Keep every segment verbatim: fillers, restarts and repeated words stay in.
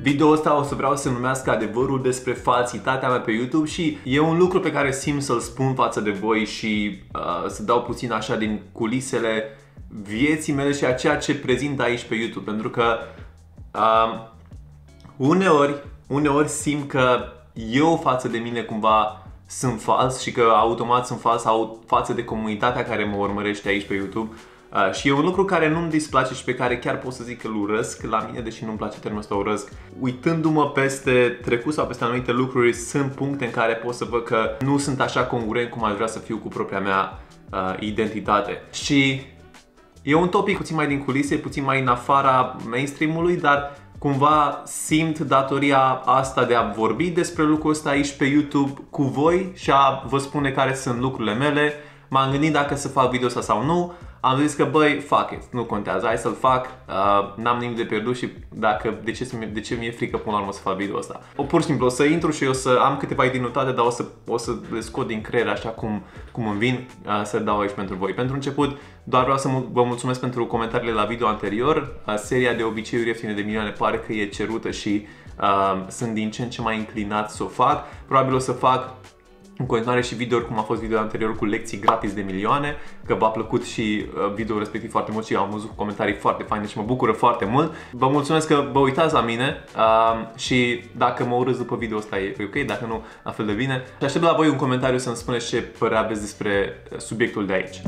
Video ăsta o să vreau să numească adevărul despre falsitatea mea pe YouTube și e un lucru pe care simt să-l spun față de voi și uh, să dau puțin așa din culisele vieții mele și a ceea ce prezint aici pe YouTube, pentru că uh, uneori, uneori simt că eu față de mine cumva sunt fals și că automat sunt fals sau față de comunitatea care mă urmărește aici pe YouTube. Uh, și e un lucru care nu-mi displace și pe care chiar pot să zic că îl urăsc la mine, deși nu-mi place termenul ăsta urăsc. Uitându-mă peste trecut sau peste anumite lucruri, sunt puncte în care pot să văd că nu sunt așa congruent cum aș vrea să fiu cu propria mea uh, identitate. Și e un topic puțin mai din culise, puțin mai în afara mainstream-ului, dar cumva simt datoria asta de a vorbi despre lucrul ăsta aici pe YouTube cu voi și a vă spune care sunt lucrurile mele. M-am gândit dacă să fac video ăsta sau nu. Am zis că băi, fuck it, nu contează, hai să-l fac, uh, n-am nimic de pierdut și dacă, de ce, de ce mi-e frică până la urmă să fac video ăsta. O, pur și simplu o să intru și o să am câteva idei notate, dar o să, o să le scot din creier așa cum, cum îmi vin uh, să le dau aici pentru voi. Pentru început, doar vreau să vă mulțumesc pentru comentariile la video anterior. Uh, seria de obiceiuri ieftine de milioane pare că e cerută și uh, sunt din ce în ce mai înclinat să o fac. Probabil o să fac în continuare și video cum a fost video anterior cu lecții gratis de milioane, că v-a plăcut și video respectiv foarte mult și am văzut comentarii foarte faine și mă bucură foarte mult. Vă mulțumesc că vă uitați la mine uh, și dacă mă urâți după video ăsta e ok, dacă nu, la fel de bine. Și aștept la voi un comentariu să-mi spuneți ce părere aveți despre subiectul de aici.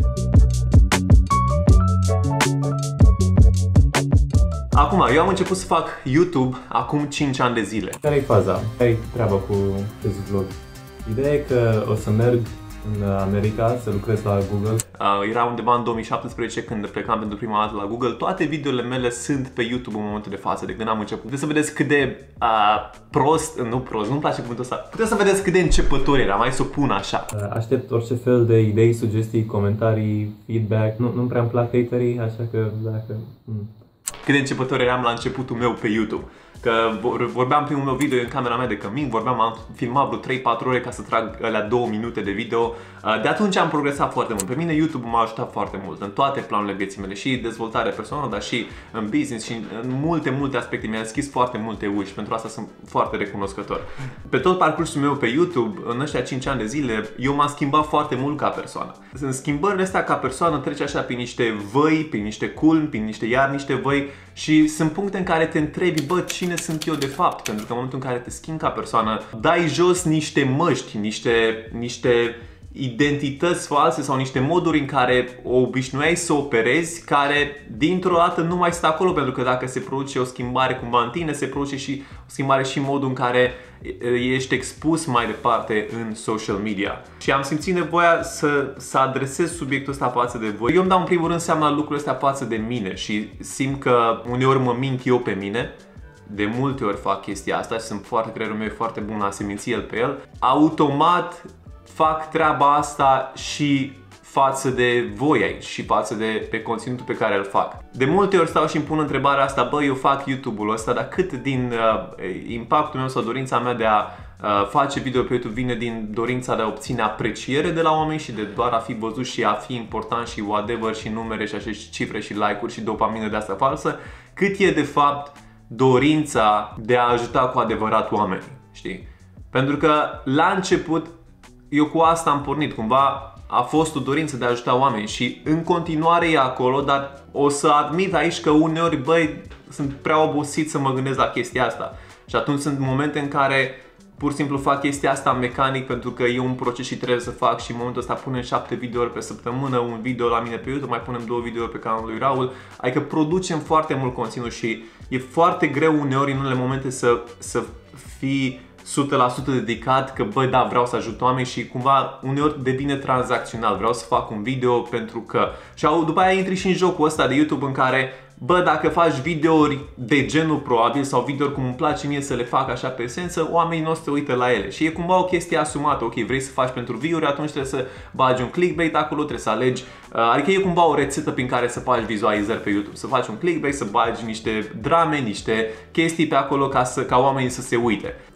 Acum, eu am început să fac YouTube acum cinci ani de zile. Care-i faza? Care-i treaba cu acest vlog? Ideea e că o să merg în America să lucrez la Google. Uh, era undeva în două mii șaptesprezece când plecam pentru prima dată la Google. Toate videourile mele sunt pe YouTube în momentul de față, de când am început. Puteți să vedeți cât de uh, prost, nu prost, nu-mi place cuvântul ăsta. Puteți să vedeți cât de începător era, mai să o pun așa. Aștept orice fel de idei, sugestii, comentarii, feedback. Nu, nu prea îmi plac haterii, așa că dacă... Hmm. Cât de începător eram la începutul meu pe YouTube. Că vorbeam primul meu video în camera mea de cămin, vorbeam, am filmat vreo trei patru ore ca să trag alea două minute de video. De atunci am progresat foarte mult. Pe mine YouTube m-a ajutat foarte mult în toate planurile vieții mele, și dezvoltare personală, dar și în business și în multe, multe aspecte. Mi-a deschis foarte multe uși, pentru asta sunt foarte recunoscător. Pe tot parcursul meu pe YouTube, în ăștia cinci ani de zile, eu m-am schimbat foarte mult ca persoană. În schimbările astea ca persoană trece așa prin niște văi, prin niște culmi, prin niște iar niște văi și sunt puncte în care te întrebi, bă, cine sunt eu de fapt? Pentru că în momentul în care te schimbi ca persoană, dai jos niște măști, niște, niște identități false sau niște moduri în care o obișnuiai să operezi, care dintr-o dată nu mai sunt acolo, pentru că dacă se produce o schimbare cumva în tine, se produce și o schimbare și în modul în care ești expus mai departe în social media. Și am simțit nevoia să, să adresez subiectul ăsta față de voi. Eu îmi dau în primul rând seama lucrurile astea față de mine și simt că uneori mă mint eu pe mine. De multe ori fac chestia asta și sunt foarte, creierul meu e foarte bun a se minți el pe el. Automat fac treaba asta și față de voi aici și față de pe conținutul pe care îl fac. De multe ori stau și îmi pun întrebarea asta, bă, eu fac YouTube-ul ăsta, dar cât din uh, impactul meu sau dorința mea de a uh, face video pe YouTube vine din dorința de a obține apreciere de la oameni și de doar a fi văzut și a fi important și whatever și numere și așa și cifre și like-uri și dopamină de asta falsă, cât e de fapt dorința de a ajuta cu adevărat oamenii, știi? Pentru că la început eu cu asta am pornit, cumva a fost o dorință de a ajuta oameni și în continuare e acolo, dar o să admit aici că uneori, băi, sunt prea obosit să mă gândesc la chestia asta. Și atunci sunt momente în care pur și simplu fac chestia asta mecanic pentru că e un proces și trebuie să fac și în momentul ăsta punem șapte videouri pe săptămână, un video la mine pe YouTube, mai punem două videouri pe canalul lui Raul. Adică producem foarte mult conținut și e foarte greu uneori în unele momente să, să fii o sută la sută dedicat că bă, da, vreau să ajut oameni și cumva uneori devine tranzacțional. Vreau să fac un video pentru că... Și după aia intri și în jocul ăsta de YouTube în care bă, dacă faci videouri de genul probabil sau videouri cum îmi place mie să le fac așa pe esență, oamenii nu o să se uită la ele. Și e cumva o chestie asumată. Ok, vrei să faci pentru view-uri, atunci trebuie să bagi un clickbait acolo, trebuie să alegi. Adică e cumva o rețetă prin care să faci vizualizări pe YouTube. Să faci un clickbait, să bagi niște drame, niște chestii pe acolo ca, să, ca oamenii să se uite.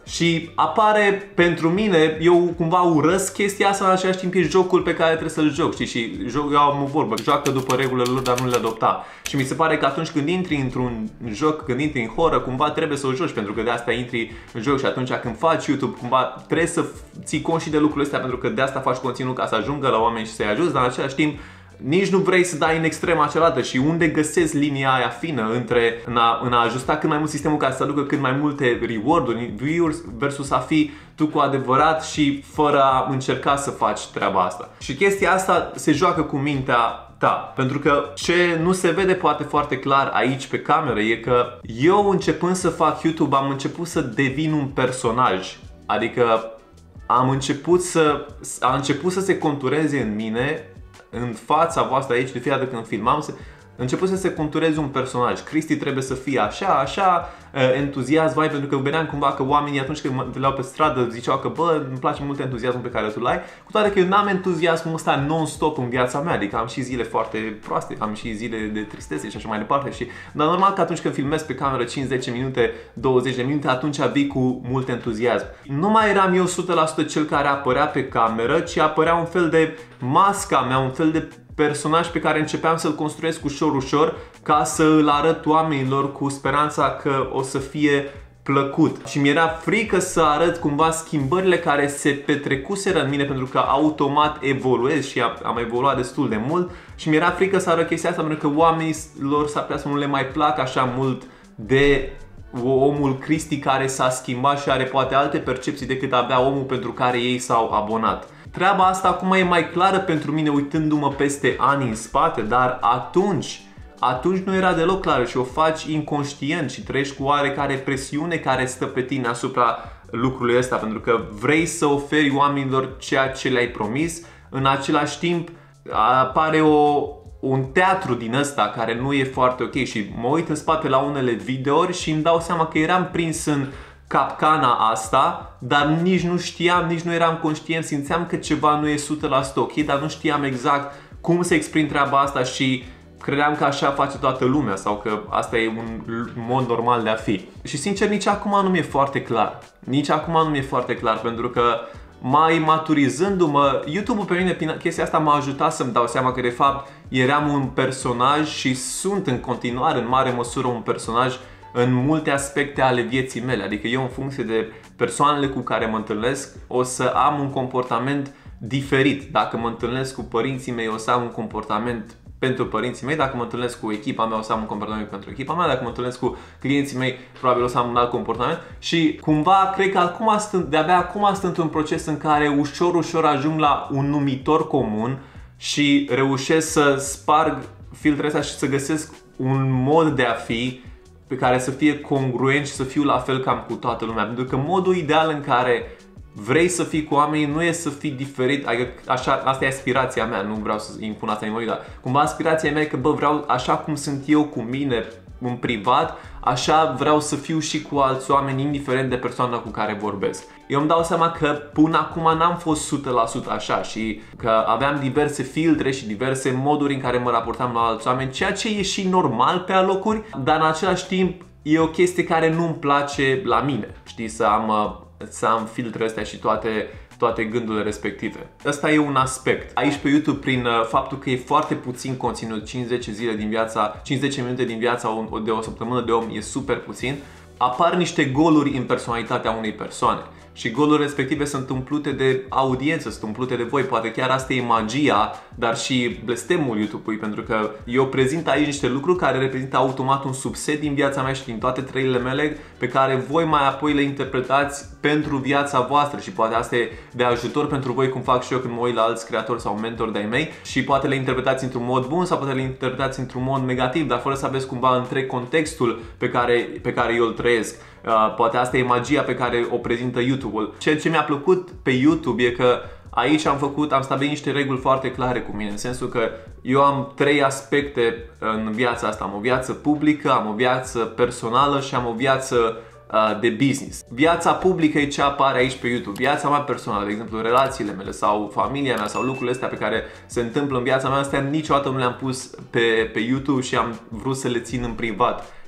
Și apare pentru mine, eu cumva urăsc chestia asta, în același timp e jocul pe care trebuie să-l joc, știi? Și joc, eu am o vorbă, joacă după regulile lor, dar nu le adopta. Și mi se pare că atunci când intri într-un joc, când intri în horror, cumva trebuie să o joci, pentru că de asta intri în joc și atunci când faci YouTube, cumva trebuie să ții cont și de lucrurile astea, pentru că de asta faci conținut ca să ajungă la oameni și să-i ajuți, dar în același timp nici nu vrei să dai în extrema cealaltă. Și unde găsesc linia aia fină între în a, în a ajusta cât mai mult sistemul ca să aducă cât mai multe reward-uri, viewers, versus a fi tu cu adevărat și fără a încerca să faci treaba asta. Și chestia asta se joacă cu mintea ta, pentru că ce nu se vede poate foarte clar aici pe cameră e că eu, începând să fac YouTube, am început să devin un personaj. Adică am început să a început să se contureze în mine, în fața voastră aici, de fiecare dată când filmam, se, început să se contureze un personaj. Cristi trebuie să fie așa, așa, entuziasm, vai, pentru că vedeam cumva că oamenii atunci când mă vedeau pe stradă ziceau că bă, îmi place mult entuziasmul pe care tu l-ai, cu toate că eu n-am entuziasmul ăsta non-stop în viața mea, adică am și zile foarte proaste, am și zile de tristețe și așa mai departe. Și, dar normal că atunci când filmez pe cameră cinci zece minute, douăzeci de minute, atunci vii cu mult entuziasm. Nu mai eram eu o sută la sută cel care apărea pe cameră, ci apărea un fel de masca mea, un fel de personaj pe care începeam să-l construiesc ușor, ușor, ca să îl arăt oamenilor cu speranța că o să fie plăcut. Și mi-era frică să arăt cumva schimbările care se petrecuseră în mine, pentru că automat evoluez și am evoluat destul de mult și mi-era frică să arăt chestia asta, pentru că oamenilor s-ar putea să nu le mai plac așa mult de omul Cristi care s-a schimbat și are poate alte percepții decât avea omul pentru care ei s-au abonat. Treaba asta acum e mai clară pentru mine uitându-mă peste ani în spate, dar atunci, atunci nu era deloc clară și o faci inconștient și trăiești cu oarecare presiune care stă pe tine asupra lucrului ăsta, pentru că vrei să oferi oamenilor ceea ce le-ai promis, în același timp apare o, un teatru din ăsta care nu e foarte ok și mă uit în spate la unele videouri și îmi dau seama că eram prins în capcana asta, dar nici nu știam, nici nu eram conștient, simțeam că ceva nu e o sută la sută ok, dar nu știam exact cum să exprim treaba asta și credeam că așa face toată lumea sau că asta e un mod normal de a fi. Și sincer, nici acum nu mi-e foarte clar. Nici acum nu mi-e foarte clar, pentru că mai maturizându-mă, YouTube-ul pe mine, chestia asta m-a ajutat să-mi dau seama că de fapt eram un personaj și sunt în continuare în mare măsură un personaj în multe aspecte ale vieții mele. Adică eu, în funcție de persoanele cu care mă întâlnesc, o să am un comportament diferit. Dacă mă întâlnesc cu părinții mei, o să am un comportament pentru părinții mei. Dacă mă întâlnesc cu echipa mea, o să am un comportament pentru echipa mea. Dacă mă întâlnesc cu clienții mei, probabil o să am un alt comportament. Și cumva, cred că acum sunt, de-abia acum sunt într-un proces în care ușor, ușor ajung la un numitor comun și reușesc să sparg filtrele astea și să găsesc un mod de a fi pe care să fie congruent și să fiu la fel cam cu toată lumea. Pentru că modul ideal în care vrei să fii cu oamenii nu e să fii diferit, adică așa, asta e aspirația mea, nu vreau să impun asta nimănui, dar cumva aspirația mea e că bă, vreau așa cum sunt eu cu mine în privat, așa vreau să fiu și cu alți oameni, indiferent de persoana cu care vorbesc. Eu îmi dau seama că până acum n-am fost o sută la sută așa și că aveam diverse filtre și diverse moduri în care mă raportam la alți oameni, ceea ce e și normal pe alocuri, dar în același timp e o chestie care nu-mi place la mine, știi, să am, să am filtrele astea și toate toate gândurile respective. Asta e un aspect. Aici pe YouTube, prin faptul că e foarte puțin conținut, cinci zece zile din viața, cinci zece minute din viața de o săptămână de om e super puțin, apar niște goluri în personalitatea unei persoane. Și golurile respective sunt umplute de audiență, sunt umplute de voi. Poate chiar asta e magia, dar și blestemul YouTube-ului, pentru că eu prezint aici niște lucruri care reprezintă automat un subset din viața mea și din toate trăirile mele, pe care voi mai apoi le interpretați pentru viața voastră și poate asta e de ajutor pentru voi, cum fac și eu când mă uit la alți creatori sau mentori de-ai mei, și poate le interpretați într-un mod bun sau poate le interpretați într-un mod negativ, dar fără să aveți cumva întreg contextul pe care, pe care eu îl trăiesc. Uh, poate asta e magia pe care o prezintă YouTube-ul. Ceea ce mi-a plăcut pe YouTube e că aici am făcut, am stabilit niște reguli foarte clare cu mine, în sensul că eu am trei aspecte în viața asta. Am o viață publică, am o viață personală și am o viață uh, de business. Viața publică e ce apare aici pe YouTube. Viața mea personală, de exemplu, relațiile mele sau familia mea sau lucrurile astea pe care se întâmplă în viața mea, astea niciodată nu le-am pus pe, pe YouTube și am vrut să le țin în privat.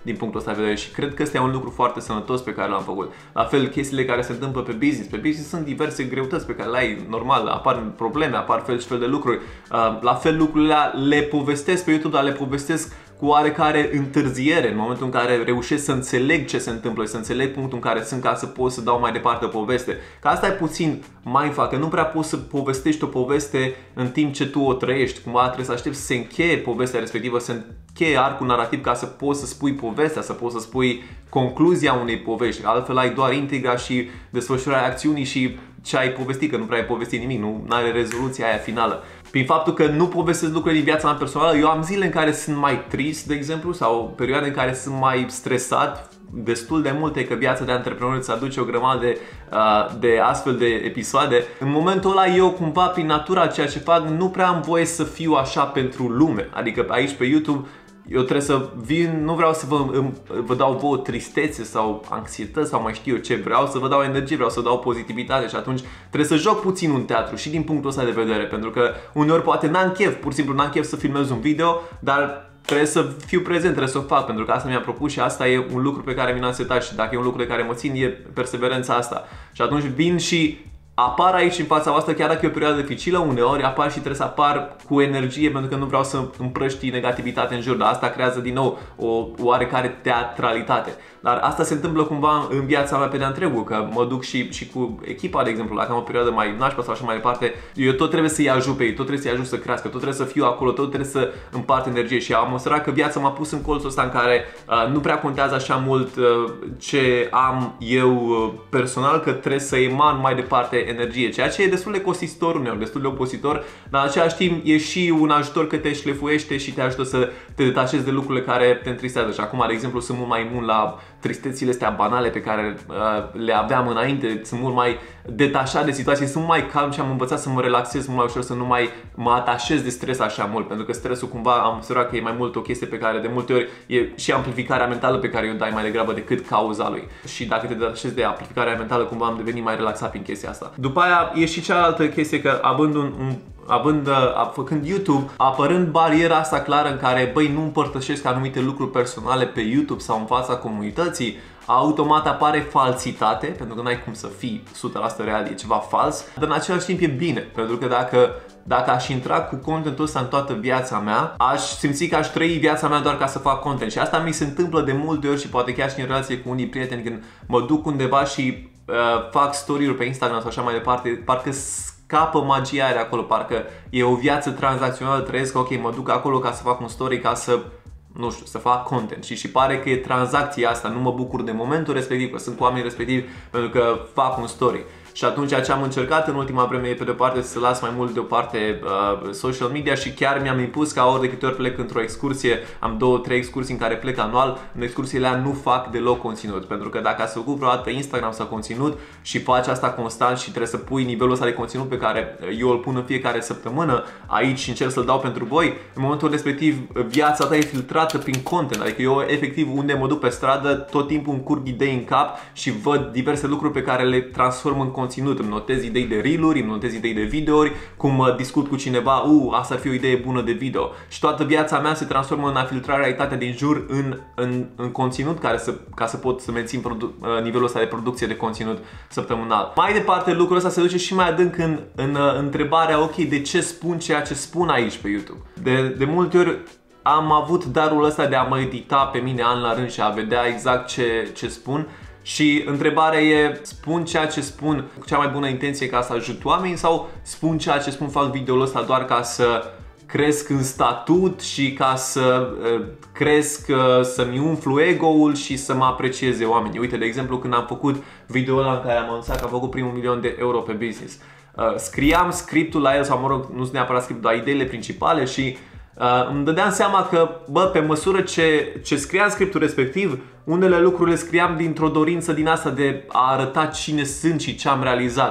din punctul ăsta de vedere și cred că este un lucru foarte sănătos pe care l-am făcut. La fel, chestiile care se întâmplă pe business. Pe business sunt diverse greutăți pe care le ai, normal, apar probleme, apar fel și fel de lucruri. La fel, lucrurile le povestesc pe YouTube, dar le povestesc cu oarecare întârziere în momentul în care reușesc să înțeleg ce se întâmplă, să înțeleg punctul în care sunt ca să pot să dau mai departe o poveste. Că asta e puțin mindfuck, că nu prea poți să povestești o poveste în timp ce tu o trăiești. Cumva trebuie să aștepți să se încheie povestea respectivă, să încheie arcul narrativ ca să poți să spui povestea, să poți să spui concluzia unei povești. Altfel ai doar intriga și desfășurarea acțiunii și ce ai povestit, că nu prea ai povestit nimic, nu are rezoluția aia finală. Prin faptul că nu povestesc lucruri din viața mea personală, eu am zile în care sunt mai trist, de exemplu, sau perioade în care sunt mai stresat, destul de multe, că viața de antreprenor îți aduce o grămadă de, uh, de astfel de episoade. În momentul ăla eu cumva, prin natura ceea ce fac, nu prea am voie să fiu așa pentru lume. Adică aici pe YouTube eu trebuie să vin, nu vreau să vă, vă dau vouă tristețe sau anxietăți sau mai știu eu ce, vreau să vă dau energie, vreau să vă dau pozitivitate și atunci trebuie să joc puțin un teatru și din punctul ăsta de vedere, pentru că uneori poate n-am chef, pur și simplu n-am chef să filmez un video, dar trebuie să fiu prezent, trebuie să o fac, pentru că asta mi-am propus și asta e un lucru pe care mi l-am setat și dacă e un lucru de care mă țin, e perseverența asta. Și atunci vin și apar aici în fața voastră, chiar dacă e o perioadă dificilă, uneori apar și trebuie să apar cu energie, pentru că nu vreau să împrăștii negativitate în jur, dar asta creează din nou o oarecare teatralitate. Dar asta se întâmplă cumva în viața mea pe de-a întregul, că mă duc și, și cu echipa, de exemplu, dacă am o perioadă mai nașpa sau așa mai departe, eu tot trebuie să-i ajut pe ei, tot trebuie să-i ajut să crească, tot trebuie să fiu acolo, tot trebuie să împart energie și am observat că viața m-a pus în colțul ăsta în care uh, nu prea contează așa mult uh, ce am eu uh, personal, că trebuie să eman mai departe energie, ceea ce e destul de costisitor uneori, destul de obositor, dar în același timp e și un ajutor că te șlefuiește și te ajută să te detașezi de lucrurile care te întristează. Și acum, de exemplu, sunt mult mai imun la tristețile astea banale pe care uh, le aveam înainte, sunt mult mai detașat de situații, sunt mai calm și am învățat să mă relaxez mult mai ușor, să nu mai mă atașez de stres așa mult, pentru că stresul cumva am observat că e mai mult o chestie pe care de multe ori e și amplificarea mentală pe care o dai mai degrabă decât cauza lui. Și dacă te detașezi de amplificarea mentală, cumva am devenit mai relaxat prin chestia asta. După aia e și cealaltă chestie, că având un, un având, făcând YouTube, apărând bariera asta clară în care, băi, nu împărtășesc anumite lucruri personale pe YouTube sau în fața comunității, automat apare falsitate, pentru că n-ai cum să fii o sută la sută real, e ceva fals, dar în același timp e bine, pentru că dacă Dacă aș intra cu contentul ăsta în toată viața mea, aș simți că aș trăi viața mea doar ca să fac content. Și asta mi se întâmplă de multe ori și poate chiar și în relație cu unii prieteni, când mă duc undeva și uh, fac story-uri pe Instagram sau așa mai departe, parcă scapă magia de acolo, parcă e o viață tranzacțională, trăiesc, ok, mă duc acolo ca să fac un story, ca să, nu știu, să fac content. Și, și pare că e tranzacția asta, nu mă bucur de momentul respectiv, că sunt cu oamenii respectivi pentru că fac un story. Și atunci ce am încercat în ultima vreme e pe de o parte să las mai mult deoparte uh, social media și chiar mi-am impus ca ori de câte ori plec într-o excursie, am două, trei excursii în care plec anual, în excursiile alea nu fac deloc conținut. Pentru că dacă ați făcut vreodată pe Instagram sau conținut și faci asta constant și trebuie să pui nivelul ăsta de conținut pe care eu îl pun în fiecare săptămână aici și încerc să-l dau pentru voi, în momentul respectiv viața ta e filtrată prin content. Adică eu efectiv unde mă duc pe stradă, tot timpul îmi curg idei în cap și văd diverse lucruri pe care le transform în conținut. Îmi notez idei de reel-uri, îmi notez idei de videouri, cum discut cu cineva, u, asta ar fi o idee bună de video. Și toată viața mea se transformă în a filtra realitatea din jur în, în, în conținut care să, ca să pot să mențin nivelul ăsta de producție de conținut săptămânal. Mai departe, lucrul ăsta se duce și mai adânc în, în, în întrebarea, ok, de ce spun ceea ce spun aici pe YouTube? De, de multe ori am avut darul ăsta de a mă edita pe mine an la rând și a vedea exact ce, ce spun. Și întrebarea e, spun ceea ce spun cu cea mai bună intenție ca să ajut oamenii sau spun ceea ce spun, fac video-ul ăsta doar ca să cresc în statut și ca să uh, cresc, uh, să-mi umflu ego-ul și să mă aprecieze oamenii. Uite, de exemplu, când am făcut video-ul ăla în care am anunțat că am făcut primul milion de euro pe business, uh, scriam scriptul la el sau, mă rog, nu sunt neapărat scriptul, dar ideile principale și Uh, îmi dădeam seama că, bă, pe măsură ce, ce scriam scriptul respectiv, unele lucruri le scriam dintr-o dorință din asta de a arăta cine sunt și ce am realizat.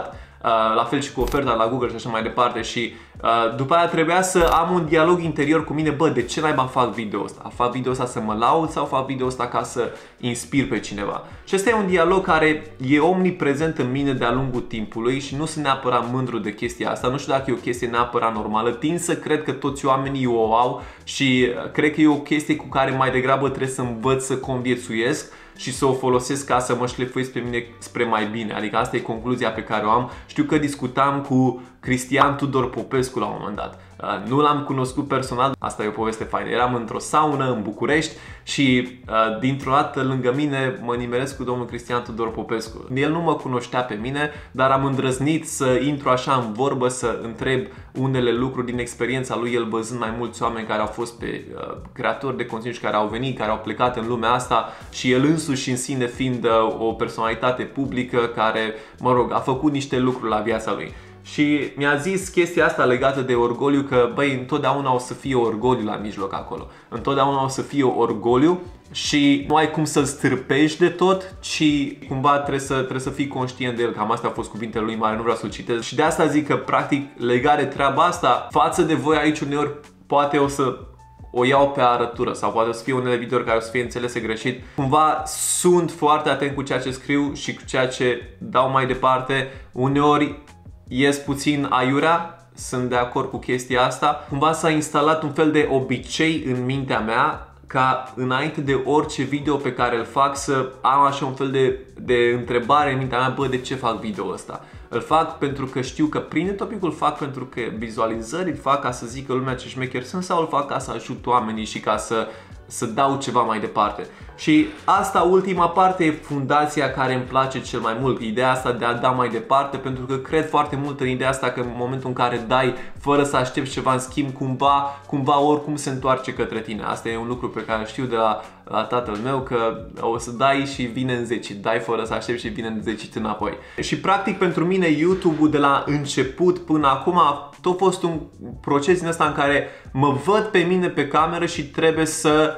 la fel și cu oferta la Google și așa mai departe și după aia trebuia să am un dialog interior cu mine, bă, de ce naiba fac video ăsta? Fac video ăsta să mă laud sau fac video ăsta ca să inspir pe cineva? Și ăsta e un dialog care e omniprezent în mine de-a lungul timpului și nu sunt neapărat mândru de chestia asta, nu știu dacă e o chestie neapărat normală, tind să cred că toți oamenii o au și cred că e o chestie cu care mai degrabă trebuie să învăț să conviețuiesc și să o folosesc ca să mă șlefuiesc pe mine spre mai bine. Adică asta e concluzia pe care o am. Știu că discutam cu Cristian Tudor Popescu la un moment dat. Nu l-am cunoscut personal, asta e o poveste faină. Eram într-o saună în București și dintr-o dată lângă mine mă nimeresc cu domnul Cristian Tudor Popescu. El nu mă cunoștea pe mine, dar am îndrăznit să intru așa în vorbă, să întreb unele lucruri din experiența lui, el văzând mai mulți oameni care au fost pe uh, creatori de conținut și care au venit, care au plecat în lumea asta și el însuși în sine fiind uh, o personalitate publică care, mă rog, a făcut niște lucruri la viața lui. Și mi-a zis chestia asta legată de orgoliu, că băi, întotdeauna o să fie orgoliu la mijloc acolo. Întotdeauna o să fie orgoliu și nu ai cum să-l stârpești de tot, ci cumva trebuie să, trebuie să fii conștient de el. Cam astea au fost cuvintele lui mare, nu vreau să-l citez. Și de asta zic că practic legat de treaba asta, față de voi aici uneori poate o să o iau pe arătură sau poate o să fie unele videouri care o să fie înțelese greșit. Cumva sunt foarte atent cu ceea ce scriu și cu ceea ce dau mai departe. Uneori ies puțin aiurea, sunt de acord cu chestia asta. Cumva s-a instalat un fel de obicei în mintea mea ca înainte de orice video pe care îl fac să am așa un fel de, de întrebare în mintea mea, bă, de ce fac video ăsta? Îl fac pentru că știu că prinde topicul, îl fac pentru că vizualizări, îl fac ca să zică lumea ce șmecheri sunt sau îl fac ca să ajut oamenii și ca să, să dau ceva mai departe. Și asta, ultima parte, e fundația care îmi place cel mai mult, ideea asta de a da mai departe, pentru că cred foarte mult în ideea asta că în momentul în care dai fără să aștepți ceva în schimb, cumva, cumva oricum se întoarce către tine. Asta e un lucru pe care știu de la, la tatăl meu, că o să dai și vine înzecit, dai fără să aștepți și vine înzecit înapoi. Și practic pentru mine YouTube-ul de la început până acum a tot fost un proces din ăsta în care mă văd pe mine pe cameră și trebuie să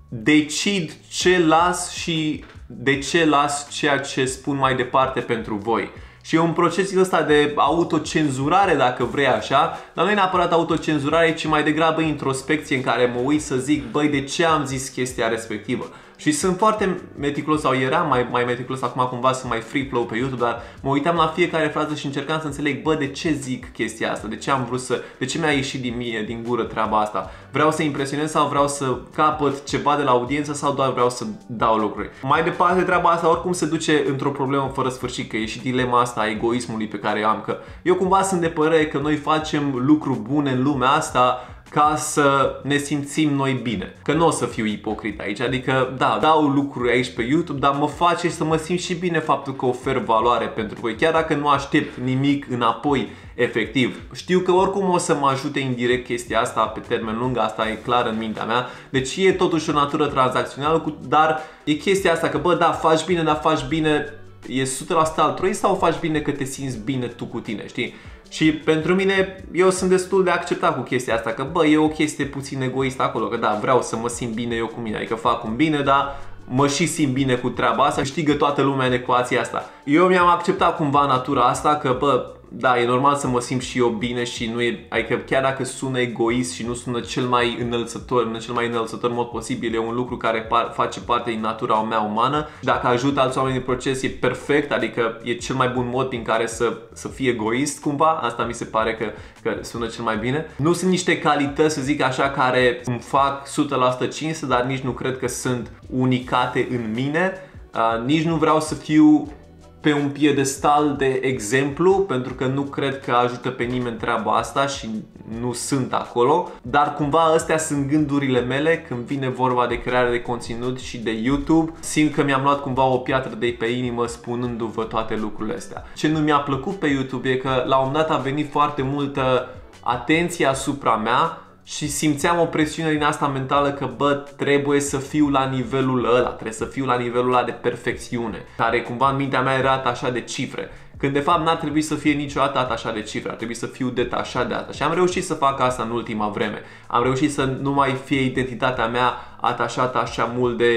decid ce las și de ce las ceea ce spun mai departe pentru voi. Și e un proces din ăsta de autocenzurare, dacă vrei așa, dar nu e neapărat autocenzurare, ci mai degrabă introspecție în care mă uit să zic, băi, de ce am zis chestia respectivă? Și sunt foarte meticulos, sau eram mai, mai meticulos, acum cumva sunt mai free flow pe YouTube, dar mă uitam la fiecare frază și încercam să înțeleg, bă, de ce zic chestia asta, de ce am vrut să, de ce mi-a ieșit din mie, din gură treaba asta. Vreau să impresionez sau vreau să capăt ceva de la audiență sau doar vreau să dau lucruri. Mai departe, treaba asta oricum se duce într-o problemă fără sfârșit, că e și dilema asta a egoismului pe care am, că eu cumva sunt de părere că noi facem lucruri bune în lumea asta ca să ne simțim noi bine. Că nu o să fiu ipocrit aici, adică da, dau lucruri aici pe YouTube, dar mă face să mă simt și bine faptul că ofer valoare pentru voi, chiar dacă nu aștept nimic înapoi efectiv. Știu că oricum o să mă ajute indirect chestia asta pe termen lung, asta e clar în mintea mea, deci e totuși o natură tranzacțională, dar e chestia asta că bă, da, faci bine, dar faci bine, e o sută la sută altruist sau faci bine că te simți bine tu cu tine, știi? Și pentru mine, eu sunt destul de acceptat cu chestia asta, că bă, e o chestie puțin egoistă acolo, că da, vreau să mă simt bine eu cu mine, adică fac un bine, dar mă și simt bine cu treaba asta, câștigă toată lumea în ecuația asta. Eu mi-am acceptat cumva natura asta, că bă, da, e normal să mă simt și eu bine și nu e, adică chiar dacă sună egoist și nu sună cel mai înălțător, în cel mai înălțător mod posibil, e un lucru care par, face parte din natura mea umană. Dacă ajută alți oameni în proces e perfect, adică e cel mai bun mod prin care să, să fii egoist cumva, asta mi se pare că, că sună cel mai bine. Nu sunt niște calități, să zic așa, care îmi fac o sută la sută cinste, dar nici nu cred că sunt unicate în mine, uh, nici nu vreau să fiu pe un piedestal de exemplu, pentru că nu cred că ajută pe nimeni treaba asta și nu sunt acolo, dar cumva astea sunt gândurile mele când vine vorba de creare de conținut și de YouTube. Simt că mi-am luat cumva o piatră de pe inimă spunându-vă toate lucrurile astea. Ce nu mi-a plăcut pe YouTube e că la un moment dat a venit foarte multă atenție asupra mea și simțeam o presiune din asta mentală că bă, trebuie să fiu la nivelul ăla, trebuie să fiu la nivelul ăla de perfecțiune, care cumva în mintea mea era atașat de cifre, când de fapt n-ar trebui să fie niciodată atașat de cifre, ar trebui să fiu detașat de asta. Și am reușit să fac asta în ultima vreme. Am reușit să nu mai fie identitatea mea atașată așa mult de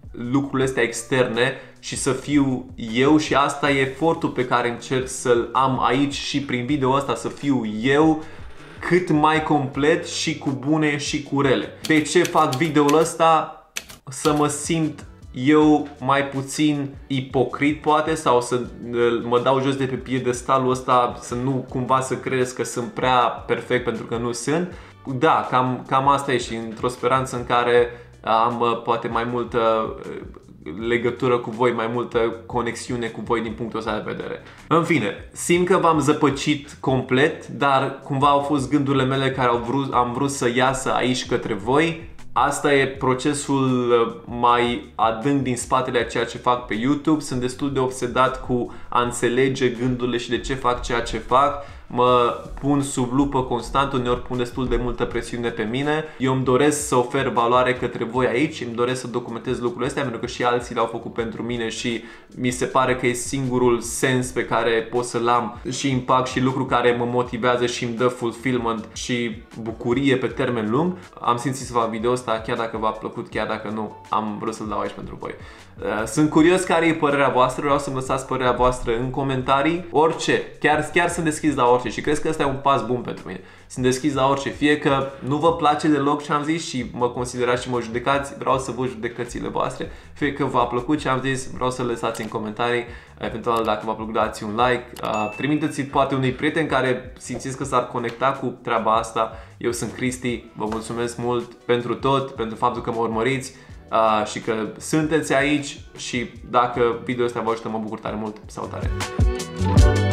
lucrurile astea externe și să fiu eu, și asta e efortul pe care încerc să-l am aici și prin video ăsta, să fiu eu cât mai complet și cu bune și cu rele. De ce fac videoul ăsta? Să mă simt eu mai puțin ipocrit poate, sau să mă dau jos de pe piedestalul ăsta, să nu cumva să crezi că sunt prea perfect pentru că nu sunt. Da, cam, cam asta e, și într-o speranță în care am poate mai multă legătură cu voi, mai multă conexiune cu voi din punctul ăsta de vedere. În fine, simt că v-am zăpăcit complet, dar cumva au fost gândurile mele care au vrut, am vrut să iasă aici către voi. Asta e procesul mai adânc din spatele a ceea ce fac pe YouTube. Sunt destul de obsedat cu a înțelege gândurile și de ce fac ceea ce fac. Mă pun sub lupă constant, uneori pun destul de multă presiune pe mine. Eu îmi doresc să ofer valoare către voi aici, îmi doresc să documentez lucrurile astea pentru că și alții le-au făcut pentru mine și mi se pare că e singurul sens pe care pot să-l am și impact și lucru care mă motivează și îmi dă fulfillment și bucurie pe termen lung. Am simțit să fac video ăsta, chiar dacă v-a plăcut, chiar dacă nu, am vrut să-l dau aici pentru voi. Sunt curios care e părerea voastră, vreau să-mi lăsați părerea voastră în comentarii. Orice, chiar, chiar sunt deschis la orice și cred că ăsta e un pas bun pentru mine. Sunt deschis la orice, fie că nu vă place deloc ce am zis și mă considerați și mă judecați, vreau să văd judecățile voastre. Fie că v-a plăcut ce am zis, vreau să lăsați în comentarii. Eventual, dacă v-a plăcut, dați un like. Trimiteți-l poate unui prieten care simțiți că s-ar conecta cu treaba asta. Eu sunt Cristi, vă mulțumesc mult pentru tot, pentru faptul că mă urmăriți. Uh, și că sunteți aici, și dacă video ăsta vă ajută, mă bucur tare mult. Salutare!